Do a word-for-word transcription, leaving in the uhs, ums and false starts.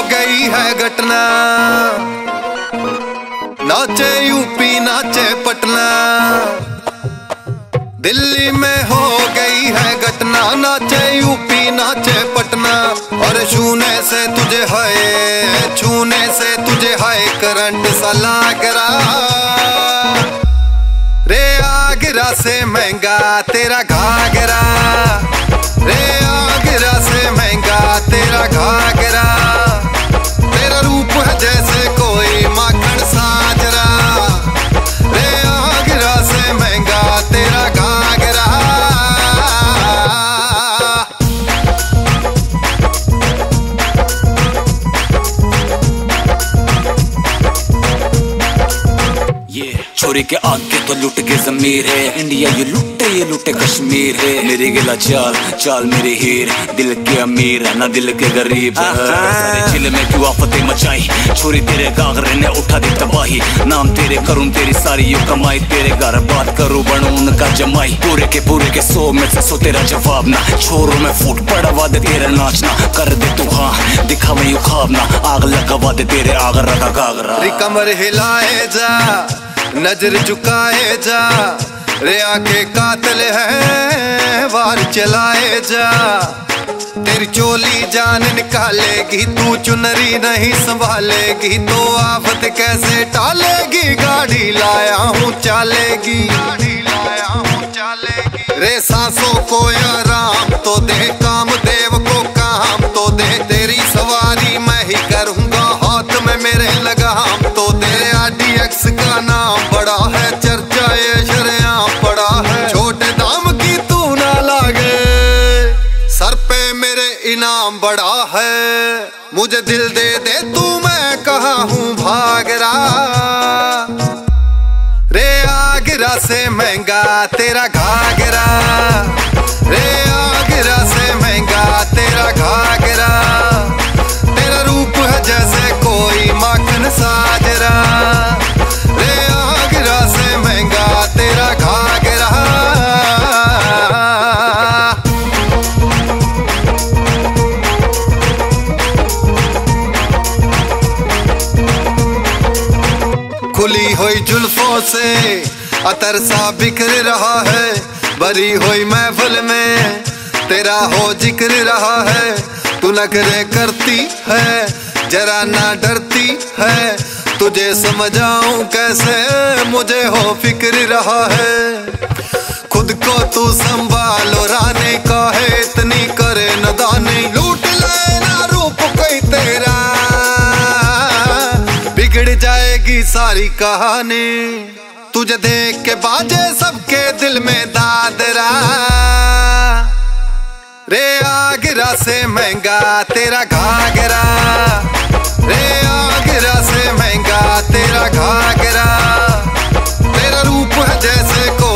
गई है घटना, नाचे यूपी नाचे पटना। दिल्ली में हो गई है घटना, नाचे यूपी नाचे पटना। और छूने से तुझे है, छूने से तुझे है करंट सा लाग रहा। रे आगरा से महंगा तेरा घाघरा, रे आगरा से महंगा तेरा घाघरा। तेरा रूप है जैसे कोई माखन साजरा, रे आगरा से महंगा तेरा घाघरा। छोरी के आगे तो लुट के जमीर है, इंडिया ये लुटे ये लुटे कश्मीर है। मेरी गिला चाल चाल मेरी हीर, दिल के अमीर है ना दिल के गरीब। सारे जिले में क्यों आफतें मचाई, छोरी तेरे गागरे ने उठा दी तबाही। नाम तेरे करूं तेरी सारी यू कमाई, तेरे घर बात करूं बनूं उनका जमाई। पूरे के पूरे के सौ में से सौ तेरा जवाब ना, छोरों में फूट पड़वा दे तेरा नाचना। कर दे तू हाँ दिखावे यू ख्वाब ना, आग लगवा दे तेरे आगरा का गागरा। कमर हिलाए जा नजर झुकाए जा, रे आके कातिल है वार चलाए जा। तेरी चोली जान निकालेगी, तू चुनरी नहीं संभालेगी तो आफत कैसे टालेगी। गाड़ी लाया हूँ चालेगी, गाड़ी लाया हूँ चालेगी। रे सांसों को आराम तो दे, काम देव को काम तो दे। तेरी सवारी मैं ही करूँगा, हाथ में मेरे लगाम तो दे। आरडीएक्स का नाम बड़ा है, चर्चा ये शरेआम पड़ा है। छोटे दाम की तू ना लागे, सर पे मेरे इनाम बड़ा है। मुझे दिल दे दे तू, मैं कहा हूँ भागरा। रे आगरा से महंगा तेरा घाघरा, रे आगरा से महंगा तेरा घाघरा। तेरा रूप है जैसे कोई माखन साजरा, रे आगरा से महंगा तेरा घाघरा। खुली हुई जुल्फों से अतर सा बिखर रहा है, भरी हुई महफिल में तेरा हो जिक्र रहा है। तू नखरे करती है जरा ना डरती है, तुझे समझाऊं कैसे मुझे हो फिक्र रहा है। खुद को तू संभालो रानी, काहे इतनी करे नदानी। लूट लेना रूप कोई तेरा, बिगड़ जाएगी सारी कहानी। तुझे देख के बाजे सबके दिल में दादरा, रे आगरा से महंगा तेरा घाघरा, रे आगरा से महंगा तेरा घाघरा। तेरा रूप है जैसे को